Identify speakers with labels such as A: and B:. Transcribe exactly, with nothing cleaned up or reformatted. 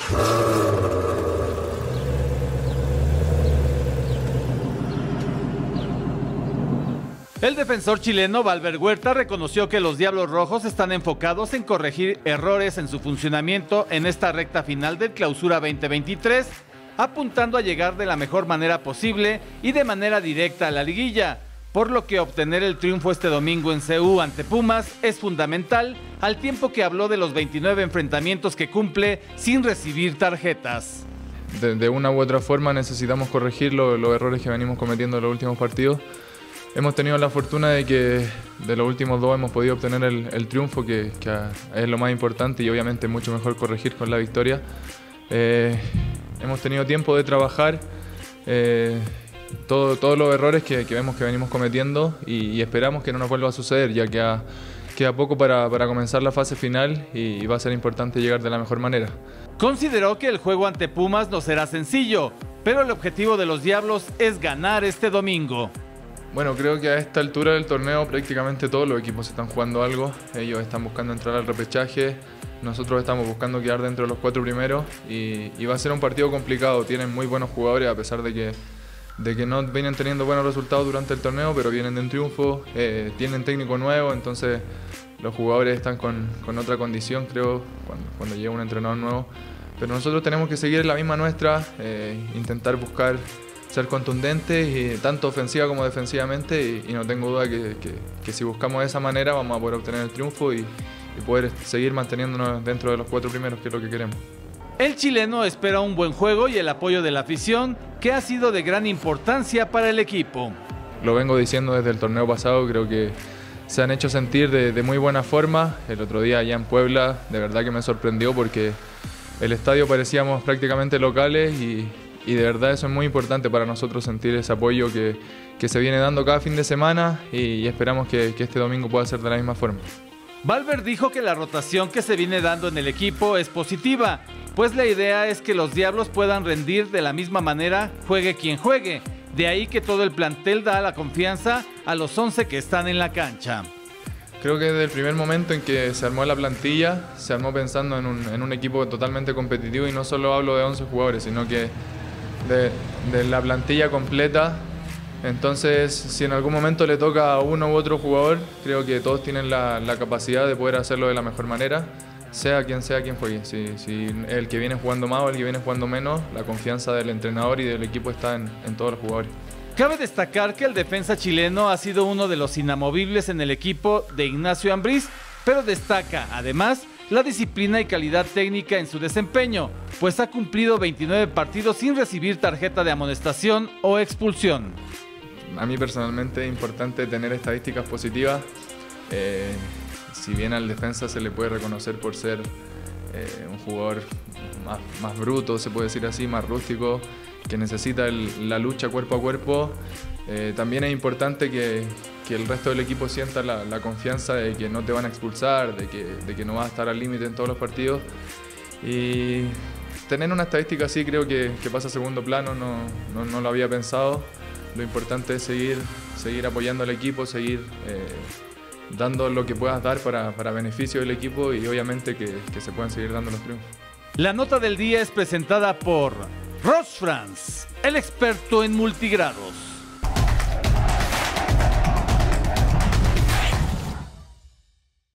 A: El defensor chileno Valver Huerta reconoció que los Diablos Rojos están enfocados en corregir errores en su funcionamiento en esta recta final del Clausura veinte veintitrés, apuntando a llegar de la mejor manera posible y de manera directa a la liguilla, por lo que obtener el triunfo este domingo en C U ante Pumas es fundamental, al tiempo que habló de los veintinueve enfrentamientos que cumple sin recibir tarjetas.
B: De, de una u otra forma necesitamos corregir lo, los errores que venimos cometiendo en los últimos partidos. Hemos tenido la fortuna de que de los últimos dos hemos podido obtener el, el triunfo, que, que es lo más importante, y obviamente mucho mejor corregir con la victoria. Eh, hemos tenido tiempo de trabajar eh, todo, todos los errores que, que vemos que venimos cometiendo y, y esperamos que no nos vuelva a suceder, ya que a, queda poco para, para comenzar la fase final y, y va a ser importante llegar de la mejor manera.
A: Consideró que el juego ante Pumas no será sencillo, pero el objetivo de los Diablos es ganar este domingo.
B: Bueno, creo que a esta altura del torneo prácticamente todos los equipos están jugando algo. Ellos están buscando entrar al repechaje, nosotros estamos buscando quedar dentro de los cuatro primeros y, y va a ser un partido complicado. Tienen muy buenos jugadores a pesar de que, de que no vienen teniendo buenos resultados durante el torneo, pero vienen de un triunfo, eh, tienen técnico nuevo, entonces los jugadores están con, con otra condición, creo, cuando, cuando llega un entrenador nuevo. Pero nosotros tenemos que seguir la misma nuestra, eh, intentar buscar ser contundentes, y tanto ofensiva como defensivamente, y, y no tengo duda que, que, que si buscamos de esa manera vamos a poder obtener el triunfo y, y poder seguir manteniéndonos dentro de los cuatro primeros, que es lo que queremos.
A: El chileno espera un buen juego y el apoyo de la afición, que ha sido de gran importancia para el equipo.
B: Lo vengo diciendo desde el torneo pasado, creo que se han hecho sentir de, de muy buena forma. El otro día allá en Puebla, de verdad que me sorprendió porque el estadio parecíamos prácticamente locales y Y de verdad eso es muy importante para nosotros, sentir ese apoyo que, que se viene dando cada fin de semana, y, y esperamos que, que este domingo pueda ser de la misma forma.
A: Valver dijo que la rotación que se viene dando en el equipo es positiva, pues la idea es que los Diablos puedan rendir de la misma manera, juegue quien juegue. De ahí que todo el plantel da la confianza a los once que están en la cancha.
B: Creo que desde el primer momento en que se armó la plantilla, se armó pensando en un, en un equipo totalmente competitivo, y no solo hablo de once jugadores, sino que De, de la plantilla completa. Entonces, si en algún momento le toca a uno u otro jugador, creo que todos tienen la, la capacidad de poder hacerlo de la mejor manera, sea quien sea quien juegue. Si, si el que viene jugando más o el que viene jugando menos, la confianza del entrenador y del equipo está en, en todos los jugadores.
A: Cabe destacar que el defensa chileno ha sido uno de los inamovibles en el equipo de Ignacio Ambriz, pero destaca además la disciplina y calidad técnica en su desempeño, pues ha cumplido veintinueve partidos sin recibir tarjeta de amonestación o expulsión.
B: A mí personalmente es importante tener estadísticas positivas. Eh, si bien al defensa se le puede reconocer por ser eh, un jugador más, más bruto, se puede decir así, más rústico, que necesita el, la lucha cuerpo a cuerpo, eh, también es importante que, que el resto del equipo sienta la, la confianza de que no te van a expulsar, de que, de que no vas a estar al límite en todos los partidos. Y tener una estadística así creo que, que pasa a segundo plano, no, no, no lo había pensado. Lo importante es seguir, seguir apoyando al equipo, seguir eh, dando lo que puedas dar para, para beneficio del equipo, y obviamente que, que se puedan seguir dando los triunfos.
A: La nota del día es presentada por Ross France, el experto en multigrados.